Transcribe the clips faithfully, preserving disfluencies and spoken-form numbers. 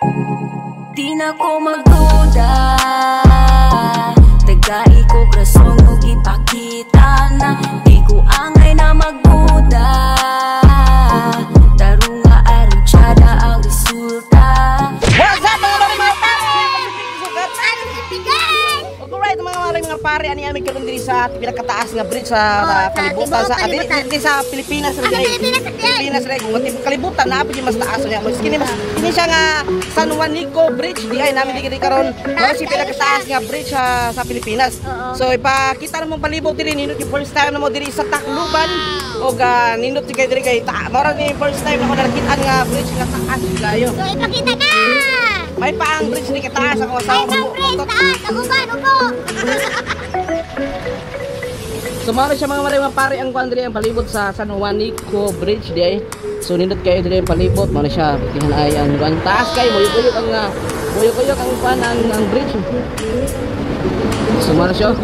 Di na ko magduda, tagay ko krasong o ipakita na di ko angay na magduda. Taro nga aron tiyada ang resulta. What's up mga maring mga pare? Alright mga maring mga pare, ani ami karon diri sa pinakataas nga bridge sa Oh, sa kalibutan tibuok sa kalibutan. diri sa Pilipinas Ah, Pilipinas ra, Day. Pilipinas ra kung matibok kalibutan na apil mas taas niya. Mas kini mas kini siya nga San Juanico Bridge di ay namin diri karon. Mao si pinakataas nga bridge sa sa Pilipinas. Oo. So ipakita na mong palibot diri nindot yung first time na mo diri sa Tacloban o ga nindot kay diri kay ta. Mao ra ni first time na ko nakita nga bridge nga taas gayo. So ipakita na! May pa ang bridge ni kataas ako sa Ay, pang praise taas! Ako ba? Upo! Sumaro siya mga maray mga pare ang kuan diri ang palibot sa San Juanico Bridge di ay. So nindot kayo diri ang palibot mo na siya tihan ay ang kuan taas kay moyo-moyo ang uh, moyo-moyo ang kuan ang, ang bridge. Sumaro siya.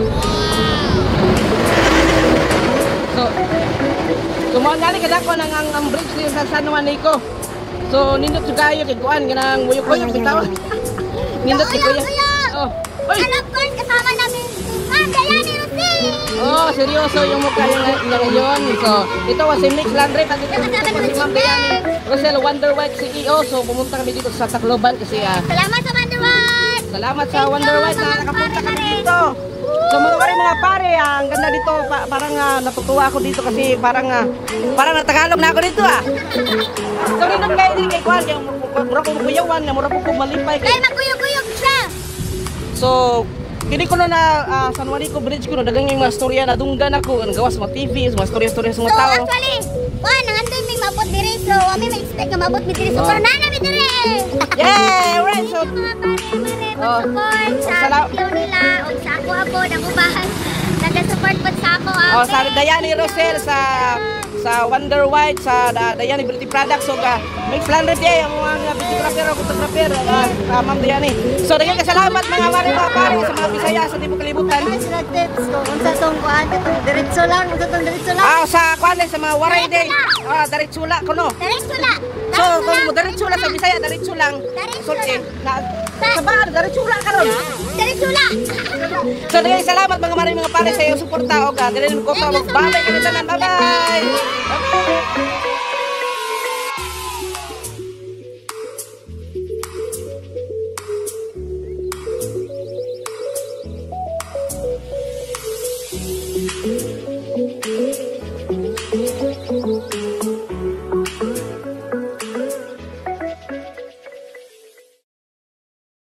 So Sumaro ngali kadako nang ang, ang bridge diri sa San Juanico. So nindot sa kayo kay kuan ganang moyo-moyo bitaw. Nindot sa kayo. Oh. Oy. Alam ko, kasama namin Ma'am Dayani Rosie! Oh, seryoso yung mukha niya niya ngayon. So, ito was si Mix Landry. Pag ito Kasama naman si si Ma'am Dayani Rosel, Wonder White C E O. So, pumunta kami dito sa Tacloban kasi ah, Salamat sa Wonderwood! salamat sa Thank you, Wonder White na mga nakapunta pare kami na rin. dito. So, mga pare mga pare, ah, ang ganda dito. Pa parang ah, natutuwa ako dito kasi parang ah, parang natagalog na ako dito ah. So, rinod kayo din kay Kwan. Yung mura ko kuyawan, mura ko malipay. Kaya magkuyog-kuyog siya! So, kini ko no na uh, San Juanico Bridge ko no dagang yung mga storya na dunggan ako ang gawas mga T V, mga storya-storya sa So mga tao. actually, Juan, nangandoy may mabot diri. So, kami may expect na mabot mi diri. So, Oh. pero nana mi diri! Yeah, alright. So, Mga pare, mga Oh. support sa Sala- video nila o sa ako ako, nagubahan. Nag-support po sa ako. oh, sa Dayani Rosel sa sa Wonder White sa da, Dayani Beauty Products so ka Mix Landry day ang mga videographer o photographer uh, uh, Ma'am Dayani. So daghang kasalamat mga mare mga pare sa mga Bisaya sa Tibuok Kalibutan. Sila tips ko, unsa tong kuhan, diretso lang, unsa tong diretso lang. Ah, sa kwale sa mga waray day. Ah, diretsula ko no. Diretso lang. So kung mo diretsula sa Bisaya diretso lang. Sulti na sa ba diretsula karon. Diretso lang. So daghang salamat mga mare mga pare sa iyong suporta o ka dili ko pa magbabay kami tanan. Bye bye.